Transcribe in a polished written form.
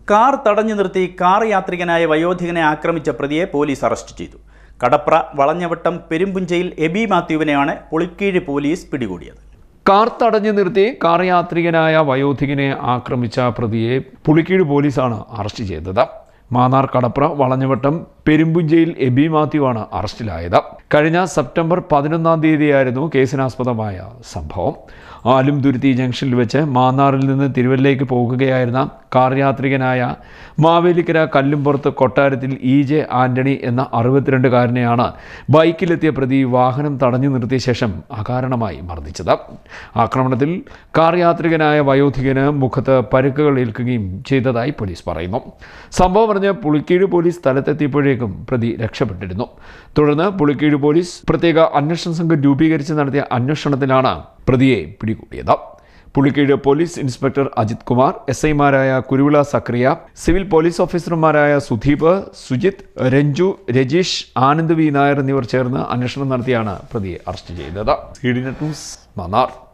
Car തടഞ്ഞു നിർത്തി car യാത്രികനായ വയോധികനെ ആക്രമിച്ച പ്രതിയെ പോലീസ് അറസ്റ്റ് ചെയ്തു. കടപ്ര വളഞ്ഞവട്ടം പെരുമ്പുഞ്ചയിൽ എബി മാത്യുവിനെയാണ് പുളിക്കീഴ് പോലീസ് പിടികൂടിയത്. കാർ തടഞ്ഞു നിർത്തി കാർ യാത്രികനായ വയോധികനെ ആക്രമിച്ച പ്രതിയെ പുളിക്കീഴ് പോലീസാണ് അറസ്റ്റ് ചെയ്തത്. മാന്നാർ കടപ്ര വളഞ്ഞവട്ടം പെരുമ്പുഞ്ചയിൽ എബി മാത്യുവാണ് അറസ്റ്റിലായത്. കഴിഞ്ഞ സെപ്റ്റംബർ 11-ാം തീയതിയായിരുന്നു കേസിനാസ്പദമായ സംഭവം. ആലുംതുരുത്തി ജംഗ്ഷനിൽ വെച്ച് മാന്നാറിൽ നിന്ന് തിരുവല്ലയിലേക്ക് പോകുകയായിരുന്ന കാർ യാത്രികനായ മാവേലിക്കര കല്ലുംപുറത്ത് കൊട്ടാരത്തിൽ EJ ആന്റണി എന്ന 62-കാരനെയാണ് ബൈക്കിലെത്തിയ പ്രതി വാഹനം തടഞ്ഞു നിർത്തിയ ശേഷം അകാരണമായി മർദ്ദിച്ചത്. ആക്രമണത്തിൽ കാർ യാത്രികനായ വയോധികന് മുഖത്ത് പരുക്കുകൾ ഏൽക്കുകയും ചെയ്തതായി പോലീസ് പറയുന്നു. സംഭവം അറിഞ്ഞ് പുളിക്കീഴ് പോലീസ് സ്ഥലത്തെത്തിയപ്പോഴേക്കും പ്രതി രക്ഷപ്പെട്ടിരുന്നു. തുടർന്ന് പുളിക്കീഴ് പോലീസ് പ്രത്യേക അന്വേഷണ സംഘം രൂപീകരിച്ച് നടത്തിയ അന്വേഷണത്തിലാണ് പ്രതിയെ പിടികൂടിയത്. പുളിക്കീഴ് പോലീസ് ഇൻസ്പെക്ടർ അജിത് കുമാർ, SI-മാരായ കുരുവിള സക്രിയ, സിവിൽ പോലീസ് ഓഫീസർമാരായ സുധീപ്, സുജിത്, രഞ്ജു, രജീഷ്, ആനന്ദ് V. നായർ എന്നിവർ ചേർന്ന് അന്വേഷണം നടത്തിയാണ് പ്രതിയെ അറസ്റ്റ് ചെയ്തത്. CDNet news, Mannar.